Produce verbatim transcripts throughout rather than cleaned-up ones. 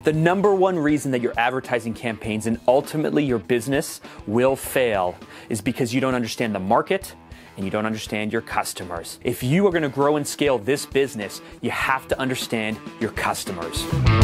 The number one reason that your advertising campaigns and ultimately your business will fail is because you don't understand the market and you don't understand your customers. If you are going to grow and scale this business, you have to understand your customers.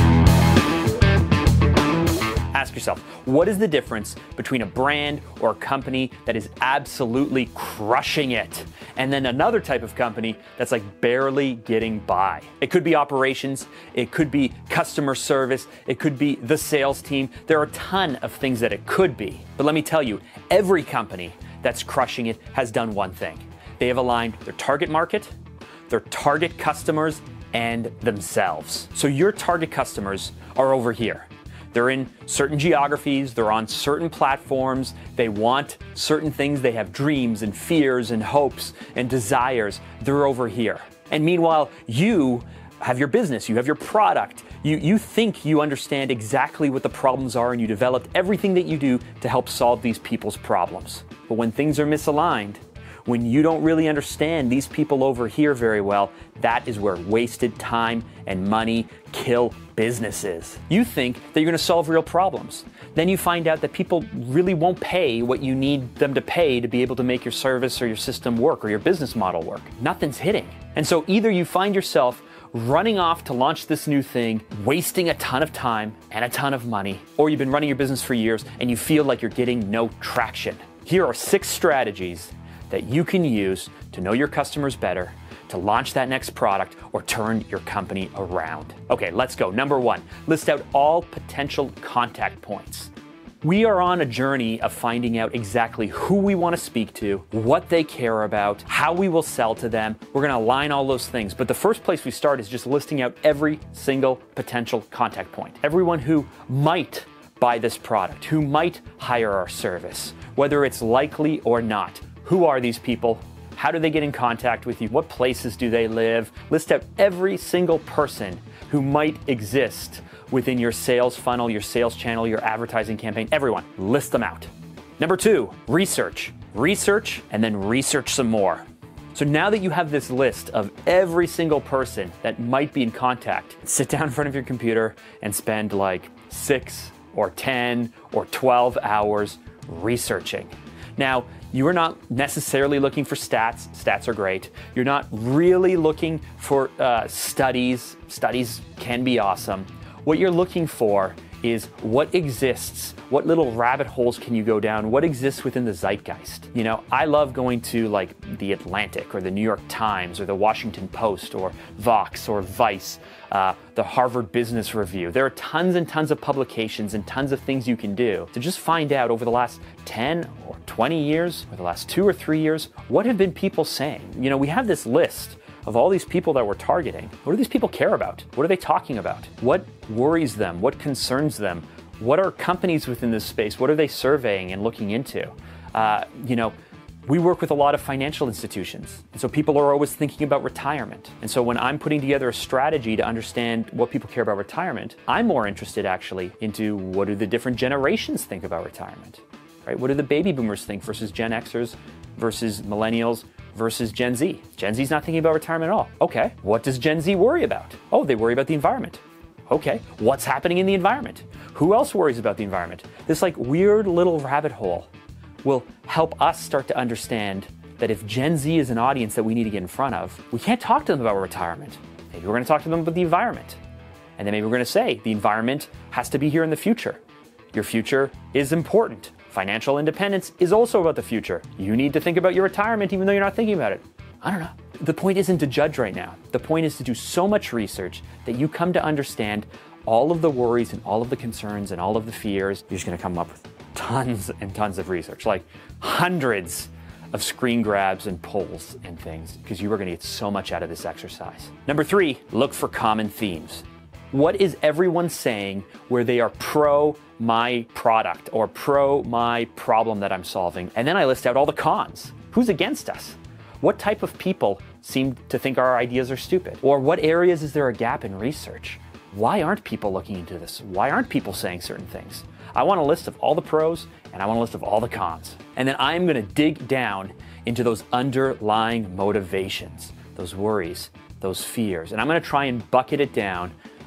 Ask yourself, what is the difference between a brand or a company that is absolutely crushing it and then another type of company that's like barely getting by? It could be operations, it could be customer service, it could be the sales team. There are a ton of things that it could be. But let me tell you, every company that's crushing it has done one thing. They have aligned their target market, their target customers, and themselves. So your target customers are over here. They're in certain geographies, they're on certain platforms, they want certain things, they have dreams and fears and hopes and desires. They're over here. And meanwhile, you have your business, you have your product, you, you think you understand exactly what the problems are and you developed everything that you do to help solve these people's problems. But when things are misaligned, when you don't really understand these people over here very well, that is where wasted time and money kill businesses. You think that you're going to solve real problems. Then you find out that people really won't pay what you need them to pay to be able to make your service or your system work or your business model work. Nothing's hitting. And so either you find yourself running off to launch this new thing, wasting a ton of time and a ton of money, or you've been running your business for years and you feel like you're getting no traction. Here are six strategies that you can use to know your customers better, to launch that next product, or turn your company around. Okay, let's go. Number one, list out all potential contact points. We are on a journey of finding out exactly who we want to speak to, what they care about, how we will sell to them. We're going to align all those things. But the first place we start is just listing out every single potential contact point. Everyone who might buy this product, who might hire our service, whether it's likely or not. Who are these people? How do they get in contact with you? What places do they live? List out every single person who might exist within your sales funnel, your sales channel, your advertising campaign. Everyone, list them out. Number two, research. Research and then research some more. So now that you have this list of every single person that might be in contact, sit down in front of your computer and spend like six or ten or twelve hours researching. Now, you are not necessarily looking for stats. Stats are great. You're not really looking for uh, studies. Studies can be awesome. What you're looking for is what exists, what little rabbit holes can you go down, what exists within the zeitgeist. You know, I love going to like the Atlantic or the New York Times or the Washington Post or Vox or Vice, uh, the Harvard Business Review. There are tons and tons of publications and tons of things you can do to just find out over the last ten or twenty years, or the last two or three years, what have been people saying? You know, we have this list of all these people that we're targeting. What do these people care about? What are they talking about? What worries them? What concerns them? What are companies within this space? What are they surveying and looking into? Uh, you know, we work with a lot of financial institutions. And so people are always thinking about retirement. And so when I'm putting together a strategy to understand what people care about retirement, I'm more interested actually into what do the different generations think about retirement, right? What do the baby boomers think versus Gen Xers versus millennials versus Gen Z? Gen Z's not thinking about retirement at all. Okay, what does Gen Z worry about? Oh, they worry about the environment. Okay, what's happening in the environment? Who else worries about the environment? This like weird little rabbit hole will help us start to understand that if Gen Z is an audience that we need to get in front of, we can't talk to them about retirement. Maybe we're gonna talk to them about the environment. And then maybe we're gonna say the environment has to be here in the future. Your future is important. Financial independence is also about the future. You need to think about your retirement even though you're not thinking about it. I don't know. The point isn't to judge right now. The point is to do so much research that you come to understand all of the worries and all of the concerns and all of the fears. You're just gonna come up with tons and tons of research, like hundreds of screen grabs and polls and things, because you are gonna get so much out of this exercise. Number three, look for common themes. What is everyone saying where they are pro my product or pro my problem that I'm solving? And then I list out all the cons. Who's against us? What type of people seem to think our ideas are stupid? Or what areas is there a gap in research? Why aren't people looking into this? Why aren't people saying certain things? I want a list of all the pros and I want a list of all the cons. And then I'm gonna dig down into those underlying motivations, those worries, those fears. And I'm gonna try and bucket it down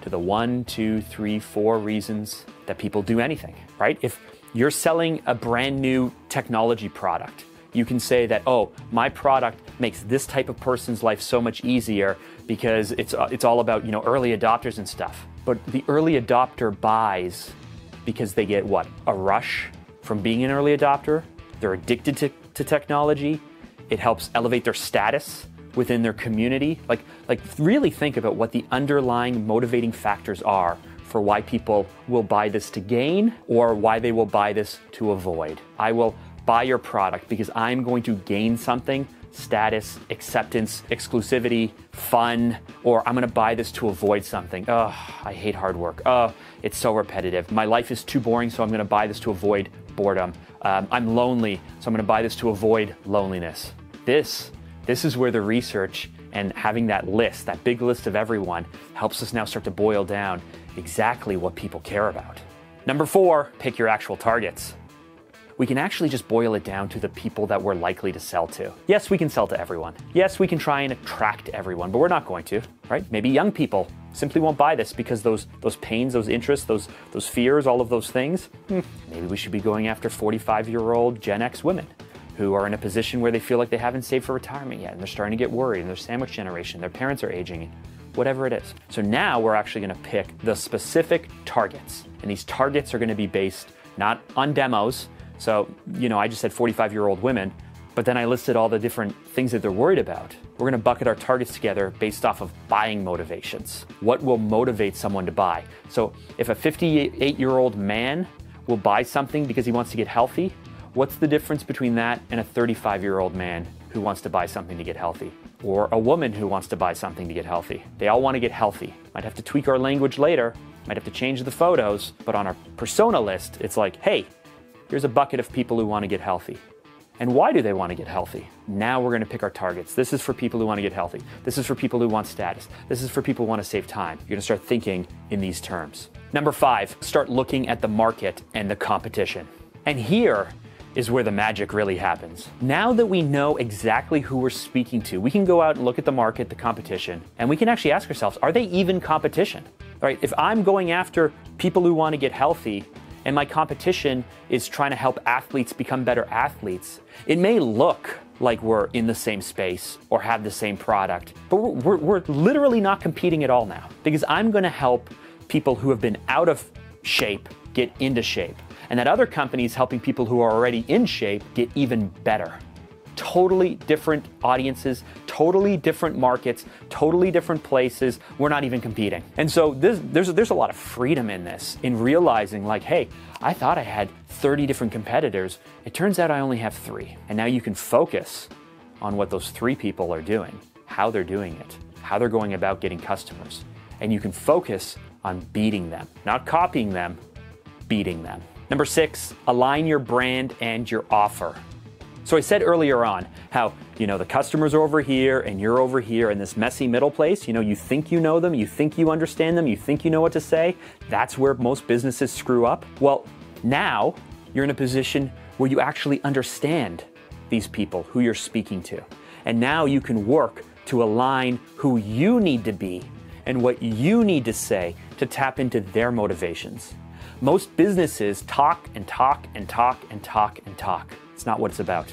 to the one, two, three, four reasons that people do anything, right? If you're selling a brand new technology product, you can say that, oh, my product makes this type of person's life so much easier because it's, uh, it's all about, you know, early adopters and stuff. But the early adopter buys because they get what? A rush from being an early adopter. They're addicted to, to technology. It helps elevate their status within their community. Like, like really think about what the underlying motivating factors are for why people will buy this to gain or why they will buy this to avoid. I will buy your product because I'm going to gain something, status, acceptance, exclusivity, fun, or I'm gonna buy this to avoid something. Oh, I hate hard work. Oh, it's so repetitive. My life is too boring, so I'm gonna buy this to avoid boredom. Um, I'm lonely, so I'm gonna buy this to avoid loneliness. This, this is where the research and having that list, that big list of everyone, helps us now start to boil down exactly what people care about. Number four, pick your actual targets. We can actually just boil it down to the people that we're likely to sell to. Yes, we can sell to everyone. Yes, we can try and attract everyone, but we're not going to, right? Maybe young people simply won't buy this because those those pains, those interests, those those fears, all of those things, hmm, maybe we should be going after forty-five-year-old Gen X women who are in a position where they feel like they haven't saved for retirement yet, and they're starting to get worried, and they're sandwich generation, their parents are aging, whatever it is. So now we're actually gonna pick the specific targets, and these targets are gonna be based not on demos. So, you know, I just said forty-five-year-old women, but then I listed all the different things that they're worried about. We're gonna bucket our targets together based off of buying motivations. What will motivate someone to buy? So if a fifty-eight-year-old man will buy something because he wants to get healthy, what's the difference between that and a thirty-five-year-old man who wants to buy something to get healthy? Or a woman who wants to buy something to get healthy? They all wanna get healthy. Might have to tweak our language later, might have to change the photos, but on our persona list, it's like, hey, here's a bucket of people who want to get healthy. And why do they want to get healthy? Now we're going to pick our targets. This is for people who want to get healthy. This is for people who want status. This is for people who want to save time. You're going to start thinking in these terms. Number five, start looking at the market and the competition. And here is where the magic really happens. Now that we know exactly who we're speaking to, we can go out and look at the market, the competition, and we can actually ask ourselves, are they even competition? Right? If I'm going after people who want to get healthy, and my competition is trying to help athletes become better athletes, it may look like we're in the same space or have the same product, but we're, we're, we're literally not competing at all now, because I'm gonna help people who have been out of shape get into shape, and that other company is helping people who are already in shape get even better. Totally different audiences, totally different markets, totally different places. We're not even competing. And so this, there's, there's a lot of freedom in this, in realizing like, hey, I thought I had thirty different competitors. It turns out I only have three. And now you can focus on what those three people are doing, how they're doing it, how they're going about getting customers. And you can focus on beating them, not copying them, beating them. Number six, align your brand and your offer. So I said earlier on how, you know, the customers are over here and you're over here in this messy middle place. You know, you think you know them, you think you understand them, you think you know what to say. That's where most businesses screw up. Well, now you're in a position where you actually understand these people who you're speaking to. And now you can work to align who you need to be and what you need to say to tap into their motivations. Most businesses talk and talk and talk and talk and talk. It's not what it's about.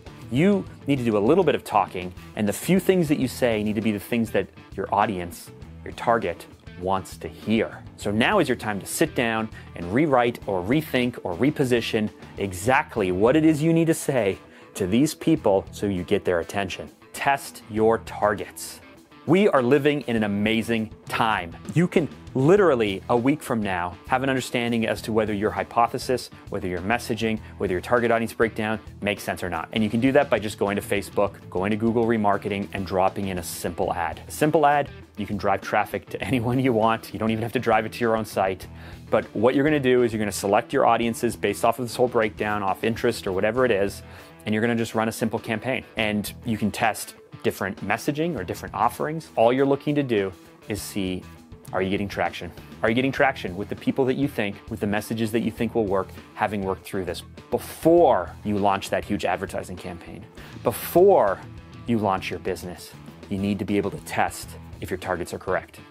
You need to do a little bit of talking, and the few things that you say need to be the things that your audience, your target, wants to hear. So now is your time to sit down and rewrite or rethink or reposition exactly what it is you need to say to these people so you get their attention. Test your targets. We are living in an amazing time. You can literally, a week from now, have an understanding as to whether your hypothesis, whether your messaging, whether your target audience breakdown makes sense or not. And you can do that by just going to Facebook, going to Google Remarketing, and dropping in a simple ad. A simple ad, you can drive traffic to anyone you want. You don't even have to drive it to your own site. But what you're gonna do is you're gonna select your audiences based off of this whole breakdown, off interest or whatever it is, and you're gonna just run a simple campaign. And you can test different messaging or different offerings. All you're looking to do is see, are you getting traction? Are you getting traction with the people that you think, with the messages that you think will work, having worked through this before you launch that huge advertising campaign? Before you launch your business, you need to be able to test if your targets are correct.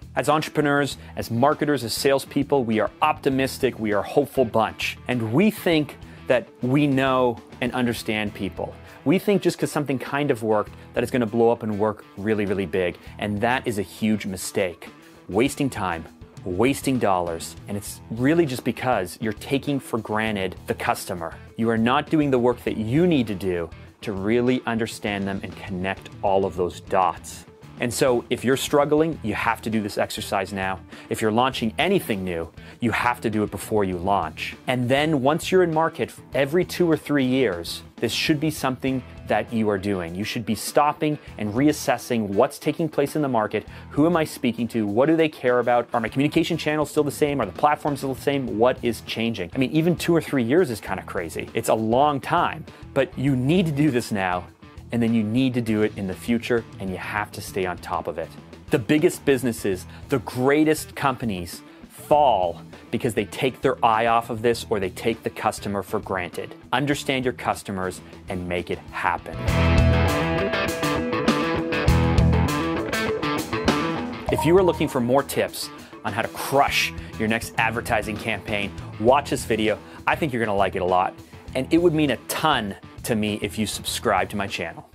As entrepreneurs, as marketers, as salespeople, we are optimistic, we are a hopeful bunch. And we think that we know and understand people. We think just because something kind of worked that it's going to blow up and work really, really big. And that is a huge mistake. Wasting time, wasting dollars, and it's really just because you're taking for granted the customer. You are not doing the work that you need to do to really understand them and connect all of those dots. And so if you're struggling, you have to do this exercise now. If you're launching anything new, you have to do it before you launch. And then once you're in market, every two or three years, this should be something that you are doing. You should be stopping and reassessing what's taking place in the market. Who am I speaking to? What do they care about? Are my communication channels still the same? Are the platforms still the same? What is changing? I mean, even two or three years is kind of crazy. It's a long time, but you need to do this now. And then you need to do it in the future, and you have to stay on top of it. The biggest businesses, the greatest companies fall because they take their eye off of this or they take the customer for granted. Understand your customers and make it happen. If you are looking for more tips on how to crush your next advertising campaign, watch this video. I think you're gonna like it a lot, and it would mean a ton to me if you subscribe to my channel.